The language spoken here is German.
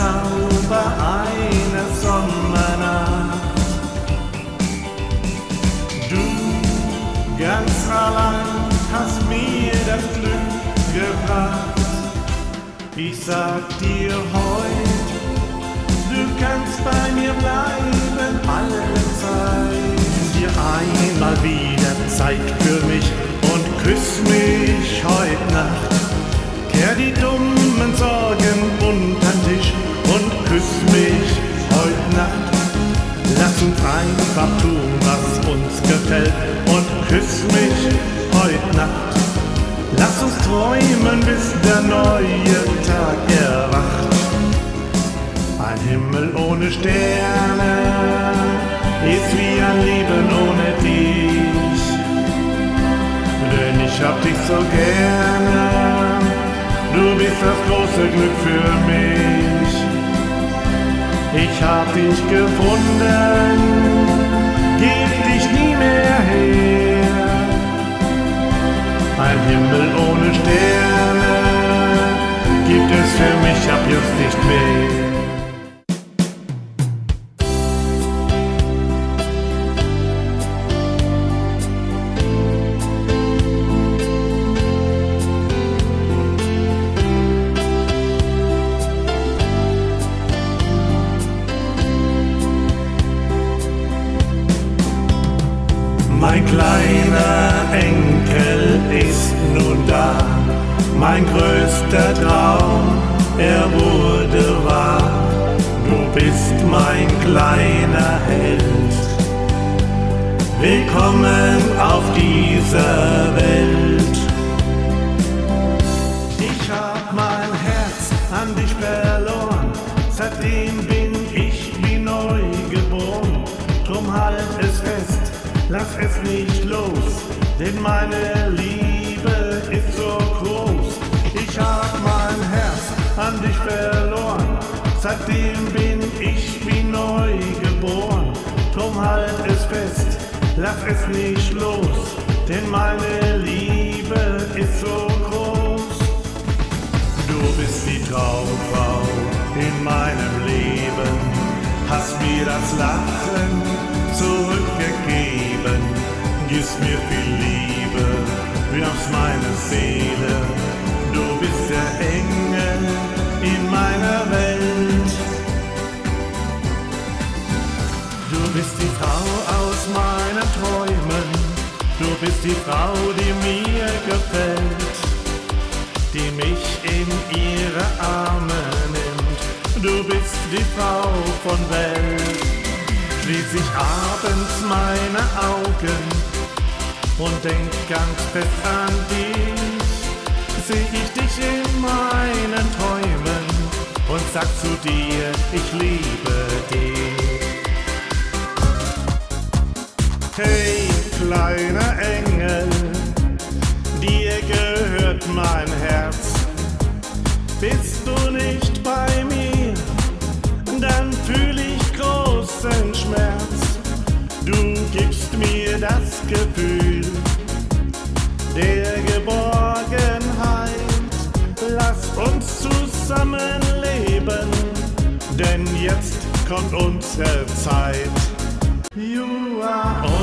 Zauber einer Sommernacht. Du ganz allein hast mir das Glück gebracht. Ich sag dir heut, du kannst bei mir bleiben alle Zeit. Dir einmal wieder Zeit für mich und küss mich heut Nacht. Kehr die dummen Sorgen untern Tisch und küss mich heut Nacht. Lass uns einfach tun, was uns gefällt und küss mich heut Nacht. Lass uns träumen, bis der neue Tag erwacht. Ein Himmel ohne Sterne ist wie ein Leben ohne dich. Denn ich hab dich so gerne, du bist das große Glück für mich. Ich hab dich gefunden, geb dich nie mehr her. Ein Himmel ohne Sterne gibt es für mich ab jetzt nicht mehr. Mein kleiner Enkel ist nun da, mein größter Traum, er wurde wahr. Du bist mein kleiner Held. Willkommen auf dieser Welt. Ich hab mein Herz an dich verloren, seitdem bin ich wie neu geboren. Drum halt es fest, lass es nicht los, denn meine Liebe ist so groß. Ich hab mein Herz an dich verloren, seitdem bin ich wie neu geboren. Drum halt es fest, lass es nicht los, denn meine Liebe ist so groß. Du bist die Traumfrau in meinem Leben, hast mir das Lachen zurückgegeben, gibst mir viel Liebe, wärmst meine Seele. Du bist der Engel in meiner Welt. Du bist die Frau aus meinen Träumen, du bist die Frau, die mir gefällt, die mich in ihre Arme nimmt. Du bist die Frau von Welt. Schließ ich abends meine Augen und denk ganz fest an dich, seh ich dich in meinen Träumen und sag zu dir, ich liebe dich. Hey, kleiner Engel, dir gehört mein Herz. Bist du nicht bei mir, dann fühl ich großen Schmerz. Du gibst mir das Gefühl der Geborgenheit. Lass uns zusammenleben, denn jetzt kommt unsere Zeit. You are